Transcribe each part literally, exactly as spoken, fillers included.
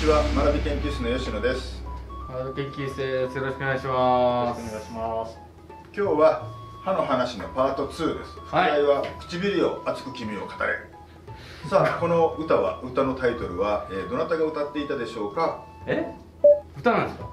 ちは、学び研究室の吉野です。 学び研究室です。よろしくお願いします。 よろしくお願いします。 今日は歯の話のパートツーです。副はい、 題は唇よ熱く君を語れ。さあ、この歌は、歌のタイトルは、えー、どなたが歌っていたでしょうか。 え歌なんですか。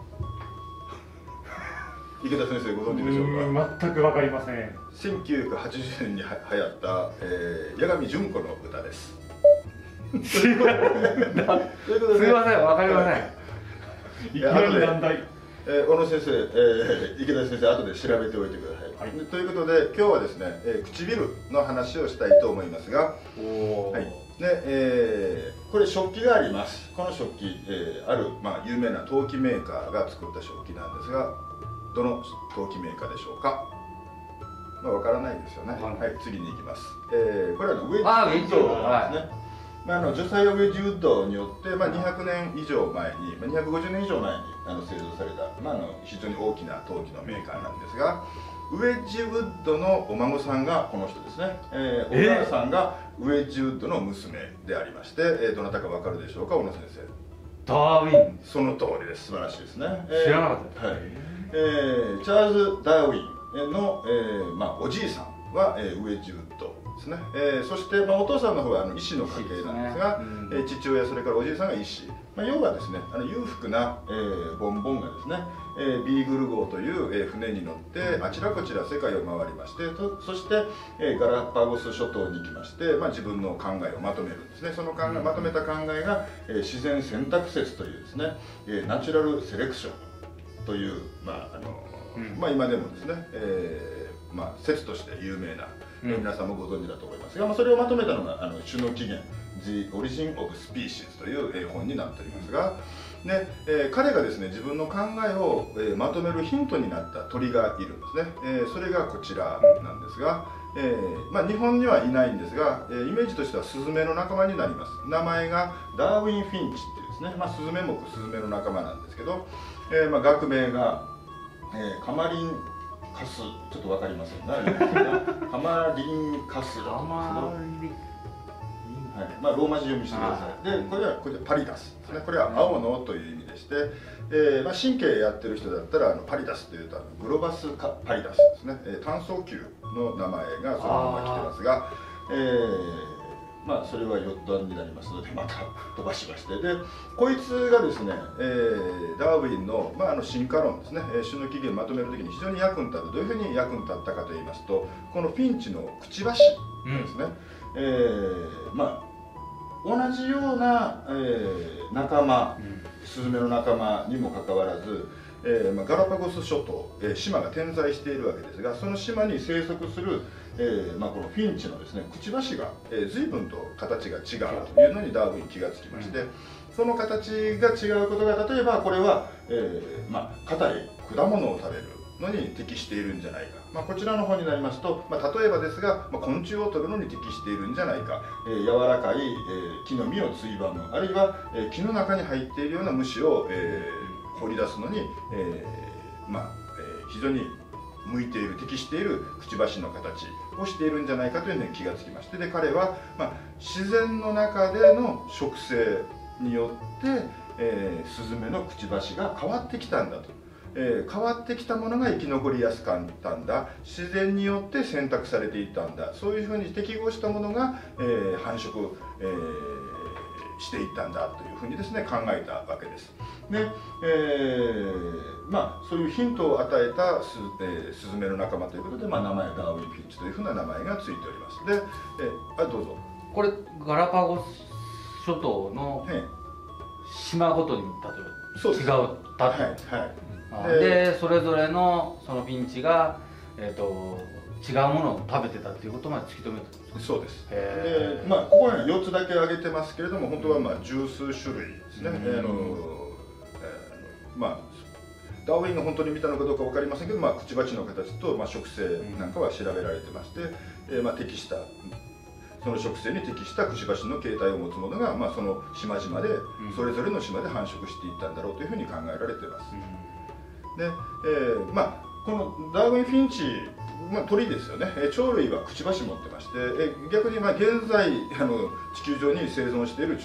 池田先生ご存知でしょうか。 全くわかりません。 せんきゅうひゃくはちじゅうねんには流行った、えー、八神純子の歌です。 すいません、わかりません。 いきなり難題。 えー、小野先生、えー、池田先生、後で調べておいてください。はい、ということで、今日はですね、えー、唇の話をしたいと思いますが、 おはい、で、えー、これ食器があります。この食器、えー、ある、まあ、有名な陶器メーカーが作った食器なんですが、どの陶器メーカーでしょうか。まあ、わからないですよね。はい、はい、次に行きます。えー、これはのウェッジウッドなんですね。まあ、あの女性用ウェッジウッドによって、まあ、にひゃくねん以上前に、まあ、にひゃくごじゅうねん以上前にあの製造された、まあ、あの非常に大きな陶器のメーカーなんですが、ウェッジウッドのお孫さんがこの人ですね。えー、お母さんがウェッジウッドの娘でありまして、えー、どなたかわかるでしょうか、小野先生。 ダーウィン。 その通りです。素晴らしいですね。 知らなかった。 はい。えー、チャールズ・ダーウィンの、えーまあ、おじいさんは、えー、ウェッジウッドですね。えー、そして、まあ、お父さんの方はあの医師の家系なんですが、す、ね、うん、えー、父親それからおじいさんが医師、まあ、要はですね、あの裕福な、えー、ボンボンがですね、えー、ビーグル号という、えー、船に乗ってあちらこちら世界を回りまして、とそして、えー、ガラパゴス諸島に行きまして、まあ、自分の考えをまとめるんですね。その考え、まとめた考えが、えー、自然選択説というですね、えー、ナチュラルセレクションという、まああのうん、まあ今でもですね、えーまあ、説として有名な、うん、皆さんもご存知だと思いますが、まあ、それをまとめたのがあの種の起源「The Origin of Species」という、えー、本になっておりますが、で、えー、彼がですね自分の考えを、えー、まとめるヒントになった鳥がいるんですね。えー、それがこちらなんですが、えーまあ、日本にはいないんですが、えー、イメージとしてはスズメの仲間になります。名前がダーウィン・フィンチっていうですね、まあ、スズメ目スズメの仲間なんですけど、えーまあ、学名がえー、カマリンカス、ちょっとわかりませんが、カマリンカスカマリン、 はい、まあローマ字読みしてください。で、これはこれパリダスですね。これは青のという意味でして、えー、まあ神経やってる人だったらあのパリダスというとグロバスパリダスですね。えー、単層球の名前がそのまま来てますが、えーまあそれはよっ段になりますのでまた飛ばしまして、でこいつがですね、えー、ダーウィンの、まあ、あの進化論ですね、種の起源をまとめるときに非常に役に立って、どういうふうに役に立ったかといいますと、このフィンチのくちばしですね、うん、えー、まあ同じような、えー、仲間、うん、スズメの仲間にもかかわらず、えーまあ、ガラパゴス諸島、えー、島が点在しているわけですが、その島に生息するえーまあ、このフィンチのですねくちばしが、えー、随分と形が違うというのにダーウィン気がつきまして、うん、その形が違うことが、例えばこれは、えーまあ、硬い果物を食べるのに適しているんじゃないか、まあ、こちらの方になりますと、まあ、例えばですが、まあ、昆虫を取るのに適しているんじゃないか、えー、柔らかい、えー、木の実をついばむ、あるいは、えー、木の中に入っているような虫を、えー、掘り出すのに、えーまあえー、非常に向いている、適しているくちばしの形をしているんじゃないかというのに気がつきまして、で彼は、まあ、自然の中での植生によって、えー、スズメのくちばしが変わってきたんだと、えー、変わってきたものが生き残りやすかったんだ、自然によって選択されていったんだ、そういうふうに適合したものが、えー、繁殖、えーしていったんだというふうにですね考えたわけです。で、えー、まあそういうヒントを与えたス,、えー、スズメの仲間ということで、まあ、名前ダーウィン・フィンチというふうな名前がついております。で、えー、あどうぞ。 これガラパゴス諸島の島ごとに例えば違うたと、はいはい、でそれぞれのそのフィンチが、えーと違うものを食べてたっていうことまで突き止めたんですか。 そうです。で、まあここにはよっつだけ挙げてますけれども、本当はまあ十数種類ですね。あの、えー、まあダーウィンが本当に見たのかどうかわかりませんけど、まあくちばしの形とまあ植生なんかは調べられてまして、えー、まあ適したその植生に適したくちばしの形態を持つものが、まあその島々でそれぞれの島で繁殖していったんだろうというふうに考えられています。で、えー、まあこのダーウィン・フィンチまあ、鳥ですよね。鳥類はくちばし持ってまして、逆にまあ現在あの地球上に生存している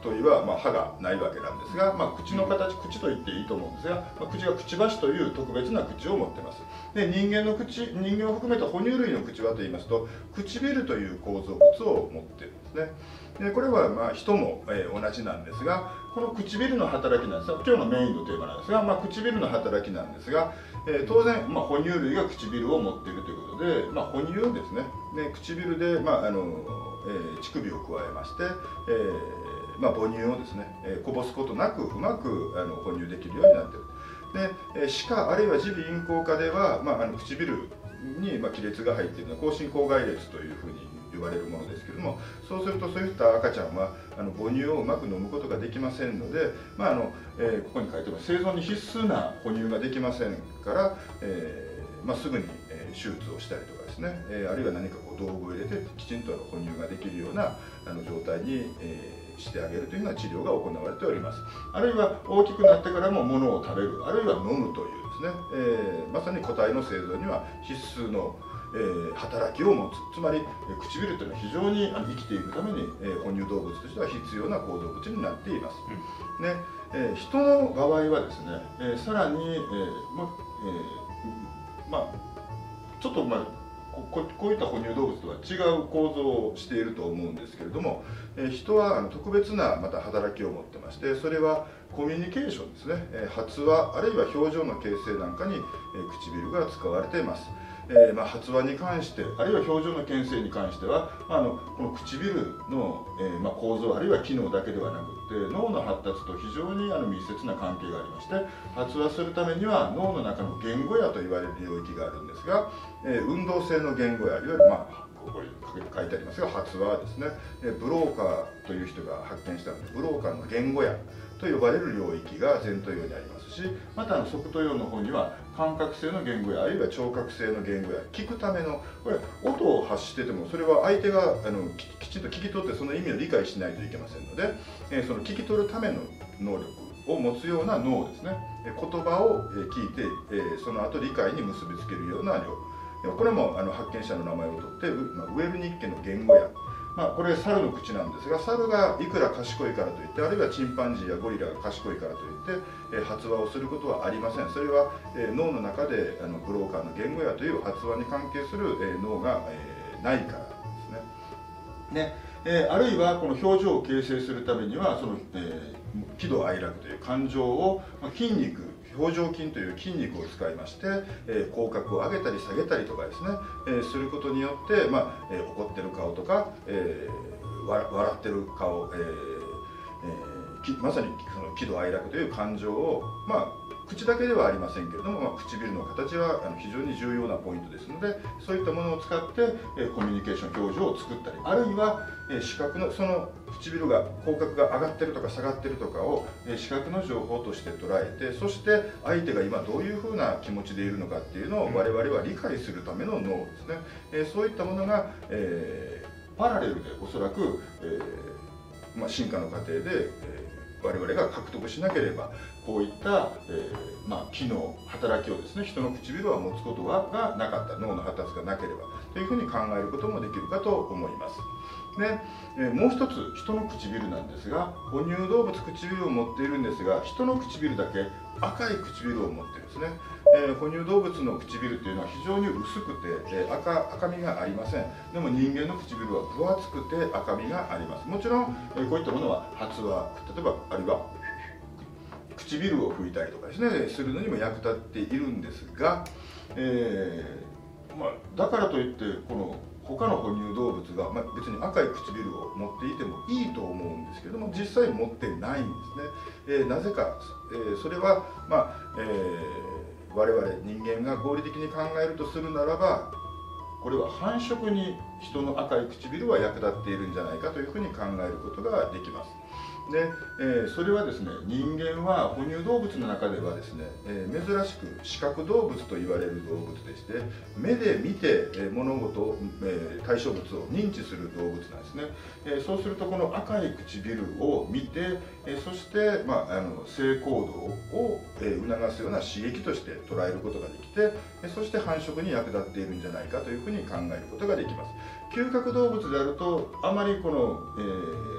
鳥は、まあ、歯がないわけなんですが、まあ、口の形、口と言っていいと思うんですが、まあ、口がくちばしという特別な口を持っています。で、人間の口、人間を含めた哺乳類の口はと言いますと、唇という構造物を持っているんですね。でこれはまあ人も、えー、同じなんですが、この唇の働きなんですが、今日のメインのテーマなんですが、まあ、唇の働きなんですが、えー、当然、まあ、哺乳類が唇を持っているということで、まあ、哺乳ですね。で唇で、まああのえー、乳首を加えまして、えーまあ、母乳をですね、えー、こぼすことなくうまくあの哺乳できるようになっている。で、えー、歯科あるいは耳鼻咽喉科では、まあ、あの唇に、まあ、亀裂が入っているのは口唇口外裂というふうに言われるものですけれども、そうするとそういった赤ちゃんはあの母乳をうまく飲むことができませんので、まああのえー、ここに書いてある生存に必須な哺乳ができませんから、えーまあ、すぐに、えー、手術をしたりとかですね、えー、あるいは何かこう道具を入れてきちんと哺乳ができるようなあの状態に、えーしてあげるというような治療が行われております。あるいは大きくなってからも物を食べる、あるいは飲むというですね、えー、まさに個体の生存には必須の、えー、働きを持つ。つまり唇というのは非常に生きていくために、えー、哺乳動物としては必要な構造物になっています。うん、ねえー、人の場合はですね、えー、さらに、えーまえー、まあちょっとまあこ, こういった哺乳動物とは違う構造をしていると思うんですけれども、え人は特別なまた働きを持ってまして、それはコミュニケーションですね、え発話あるいは表情の形成なんかに、え唇が使われています。えーまあ、発話に関してあるいは表情の形成に関しては、まあ、あのこの唇の、えーまあ、構造あるいは機能だけではなくて脳の発達と非常にあの密接な関係がありまして、発話するためには脳の中の言語野と言われる領域があるんですが、えー、運動性の言語野いわゆる、まあ、ここに書いてありますが発話はですね、えー、ブローカーという人が発見したのでブローカーの言語野と呼ばれる領域が前頭葉にありますし、またあの側頭葉の方には感覚性の言語やあるいは聴覚性の言語や聞くためのこれ音を発しててもそれは相手があの き, きちんと聞き取ってその意味を理解しないといけませんので、えー、その聞き取るための能力を持つような脳ですね、えー、言葉を聞いて、えー、その後理解に結びつけるような量、これもあの発見者の名前を取って、まあ、ウェルニッケの言語や、まあ、これ猿の口なんですが、猿がいくら賢いからといってあるいはチンパンジーやゴリラが賢いからといって、えー、発話をすることはありません。それは、えー、脳の中であのブローカーの言語やという発話に関係する、えー、脳が、えー、ないからですね。ねえー、あるいはこの表情を形成するためにはその、えー、喜怒哀楽という感情を、まあ、筋肉表情筋という筋肉を使いまして、えー、口角を上げたり下げたりとかですね、えー、することによって、まあえー、怒ってる顔とか、えー、笑ってる顔、えーえー、まさにその喜怒哀楽という感情を、まあ口だけではありませんけれども、まあ、唇の形はあの非常に重要なポイントですので、そういったものを使って、えー、コミュニケーション表情を作ったり、あるいは、えー、視覚のその唇が口角が上がってるとか下がってるとかを、えー、視覚の情報として捉えて、そして相手が今どういうふうな気持ちでいるのかっていうのを我々は理解するための脳ですね、えー、そういったものが、えー、パラレルでおそらく、えーまあ、進化の過程で、えー我々が獲得しなければこういった、えーまあ、機能働きをですね人の唇は持つことがなかった脳の発達がなければというふうに考えることもできるかと思います。で、えー、もう一つ人の唇なんですが、哺乳動物唇を持っているんですが人の唇だけ赤い唇を持っているんですね。えー、哺乳動物の唇というのは非常に薄くて、えー、赤, 赤みがありません。でも人間の唇は分厚くて赤みがあります。もちろん、えー、こういったものは発話、例えばあるいは唇を拭いたりとかですねするのにも役立っているんですが、えーまあ、だからといってこの他の哺乳動物が、まあ、別に赤い唇を持っていてもいいと思うんですけれども実際持ってないんですね。えー、なぜか、えー、それは、まあえー、我々人間が合理的に考えるとするならばこれは繁殖に人の赤い唇は役立っているんじゃないかというふうに考えることができます。で、えー、それはですね人間は哺乳動物の中ではですね、えー、珍しく視覚動物と言われる動物でして目で見て、えー、物事、えー、対象物を認知する動物なんですね。えー、そうするとこの赤い唇を見て、えー、そして、まあ、あの性行動を、えー、促すような刺激として捉えることができて、えー、そして繁殖に役立っているんじゃないかというふうに考えることができます。嗅覚動物であるとあまりこの、えー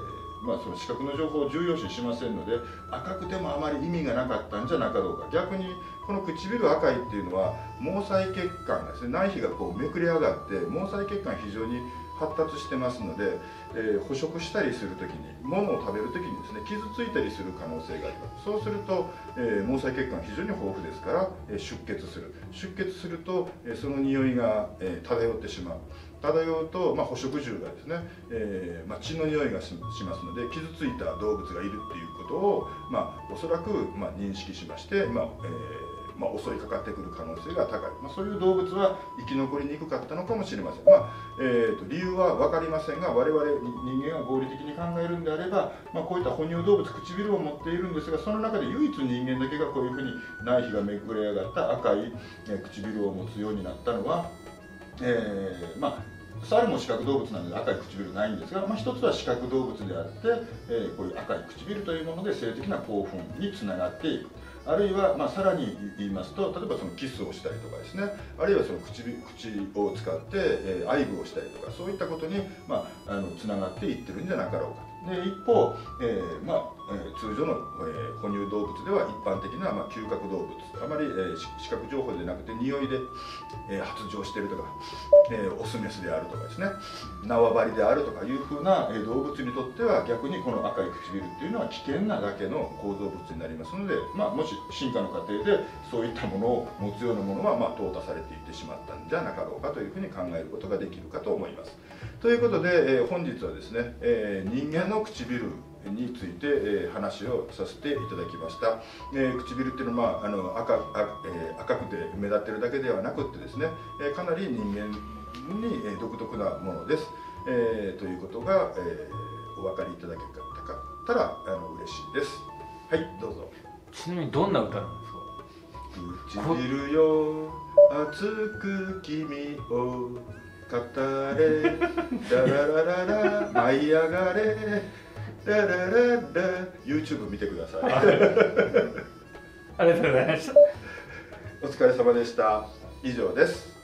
まあ、その視覚の情報を重要視しませんので、赤くてもあまり意味がなかったんじゃなかろうか。逆にこの唇赤いっていうのは毛細血管がですね、内皮がこうめくれ上がって毛細血管非常に発達してますので、えー、捕食したりする時に、物を食べる時にですね、傷ついたりする可能性があります。そうすると、えー、毛細血管非常に豊富ですから、えー、出血する出血すると、えー、その匂いが、えー、漂ってしまう。漂うと、まあ、捕食獣がですね、えーまあ、血の匂いが し, しますので、傷ついた動物がいるっていうことを、まあ、おそらく、まあ、認識しまして、まあえーまあ、襲いかかってくる可能性が高い、まあ、そういう動物は生き残りにくかったのかもしれません。まあえー、と理由は分かりませんが、我々人間が合理的に考えるんであれば、まあ、こういった哺乳動物、唇を持っているんですが、その中で唯一人間だけがこういうふうに内皮がめくれ上がった赤い、えー、唇を持つようになったのは、えー、まあ猿も視覚動物なので赤い唇ないんですが、まあ、一つは視覚動物であって、えー、こういう赤い唇というもので性的な興奮につながっていく。あるいは、まあ、さらに言いますと、例えばそのキスをしたりとかですね、あるいはその 口, 口を使って、えー、愛撫をしたりとか、そういったことに、まあ、あのつながっていってるんじゃなかろうか。で一方、えーまあえー、通常の、えー、哺乳動物では一般的な、まあ、嗅覚動物、あまり、えー、視覚情報でなくて匂いで、えー、発情しているとか、えー、オスメスであるとかですね、縄張りであるとかいうふうな、えー、動物にとっては、逆にこの赤い唇っていうのは危険なだけの構造物になりますので、まあ、もし進化の過程でそういったものを持つようなものは、まあ、淘汰されていってしまったんじゃなかろうかというふうに考えることができるかと思います。ということで、えー、本日はですね、えー、人間の唇について、えー、話をさせていただきました。えー、唇っていうのは、まあ、あの 赤, あ、えー、赤くて目立ってるだけではなくってですね、えー、かなり人間に、えー、独特なものです、えー、ということが、えー、お分かりいただけたかったらあの嬉しいです。はい、どうぞ。 ちなみにどんな歌なんですか？ 唇よ熱く君を語れラララララ舞い上がれララララ YouTube 見てください。 ありがとうございました。 お疲れ様でした。以上です。